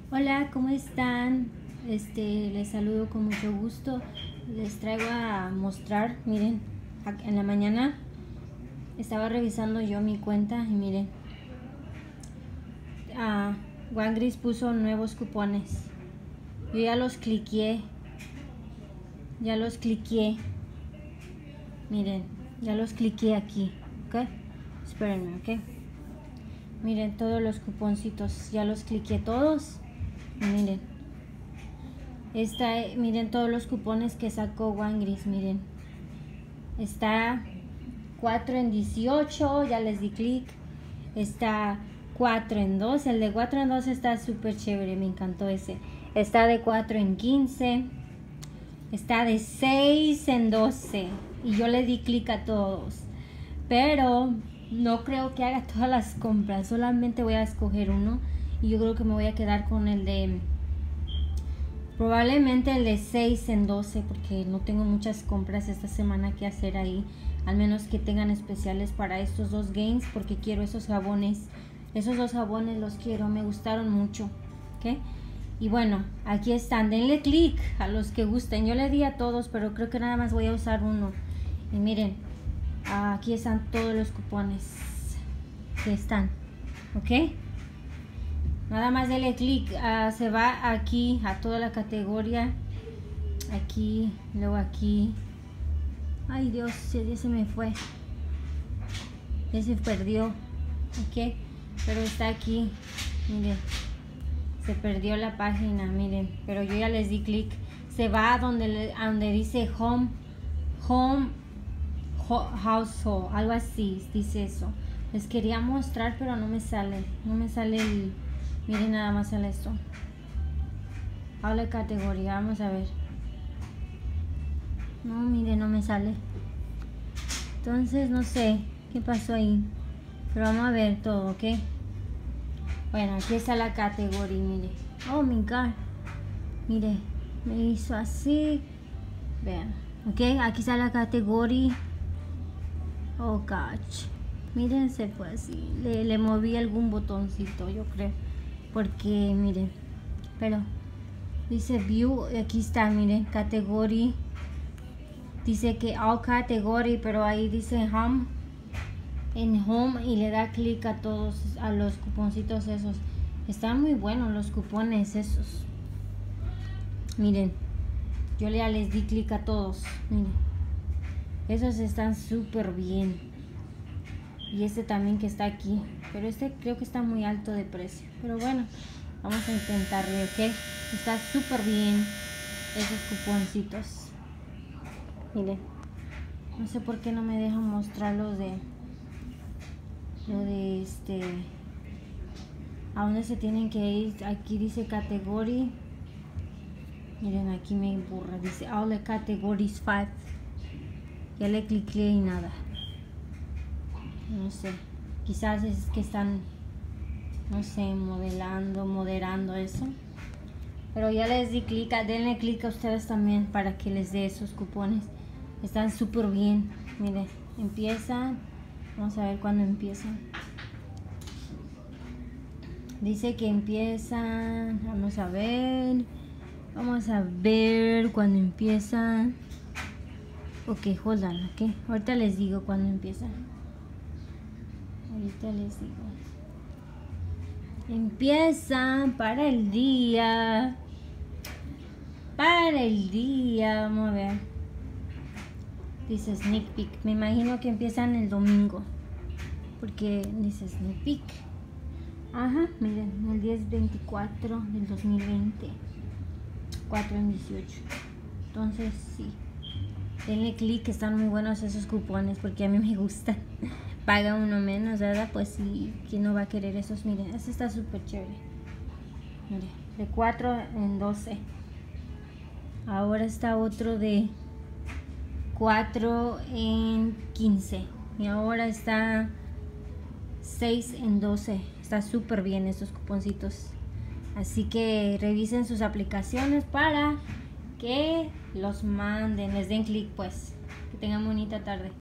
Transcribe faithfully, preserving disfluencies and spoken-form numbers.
Hola, ¿cómo están? Este, les saludo con mucho gusto. Les traigo a mostrar, miren, en la mañana estaba revisando yo mi cuenta y miren, uh, Wangris puso nuevos cupones. Yo ya los cliqué, ya los cliqué. Miren, ya los cliqué aquí, ¿ok? Espérenme, ¿ok? Miren todos los cuponcitos, ya los cliqué todos. Miren, esta, miren todos los cupones que sacó Wangris, miren. Está cuatro en dieciocho, ya les di clic. Está cuatro en dos, el de cuatro en dos está súper chévere, me encantó ese. Está de cuatro en quince. Está de seis en doce. Y yo le di clic a todos. Pero no creo que haga todas las compras, solamente voy a escoger uno. Y yo creo que me voy a quedar con el de... Probablemente el de seis en doce, porque no tengo muchas compras esta semana que hacer ahí. Al menos que tengan especiales para estos dos games, porque quiero esos jabones. Esos dos jabones los quiero, me gustaron mucho. ¿Ok? Y bueno, aquí están. Denle clic a los que gusten. Yo le di a todos, pero creo que nada más voy a usar uno. Y miren, aquí están todos los cupones que están. ¿Ok? Nada más denle clic, uh, se va aquí a toda la categoría, aquí, luego aquí. Ay Dios, ya se me fue, ya se perdió, ok, pero está aquí, miren, se perdió la página, miren, pero yo ya les di clic, se va a donde, a donde dice home, home, ho, household, algo así, dice eso. Les quería mostrar, pero no me sale, no me sale el... Miren, nada más sale esto. Habla de categoría, vamos a ver. No, miren, no me sale. Entonces, no sé qué pasó ahí. Pero vamos a ver todo, ¿ok? Bueno, aquí está la categoría, mire. Oh, my God. Mire, me hizo así. Vean, ¿ok? Aquí está la categoría. Oh, gosh. Miren, se fue así. Le, le moví algún botoncito, yo creo. Porque miren, pero dice view, aquí está, miren, category, dice que all category, pero ahí dice home, en home, y le da clic a todos, a los cuponcitos esos. Están muy buenos los cupones esos. Miren, yo ya les di clic a todos, miren, esos están súper bien. Y este también que está aquí, pero este creo que está muy alto de precio, pero bueno, vamos a intentarle, ok. Está súper bien esos cuponcitos. Miren, no sé por qué no me dejan mostrar los de lo de este a dónde se tienen que ir. Aquí dice category, miren, aquí me emburra, dice all the categories five. Ya le cliqué y nada. No sé, quizás es que están, no sé, modelando, moderando eso. Pero ya les di clic, denle clic a ustedes también para que les dé esos cupones. Están súper bien. Miren, empiezan. Vamos a ver cuándo empiezan. Dice que empiezan. Vamos a ver. Vamos a ver cuándo empiezan. Ok, hold on, ok. Ahorita les digo cuándo empiezan. Ahorita les digo. Empieza para el día. Para el día. Vamos a ver. Dice sneak peek. Me imagino que empiezan el domingo. Porque dice sneak peek. Ajá, miren. El diez veinticuatro del dos mil veinte. cuatro en dieciocho. Entonces, sí. Denle clic, están muy buenos esos cupones porque a mí me gustan. Paga uno menos, ¿verdad? Pues sí, ¿quién no va a querer esos? Miren, este está súper chévere. Miren, de cuatro en doce. Ahora está otro de cuatro en quince. Y ahora está seis en doce. Está súper bien estos cuponcitos. Así que revisen sus aplicaciones para que los manden, les den clic pues. Que tengan bonita tarde.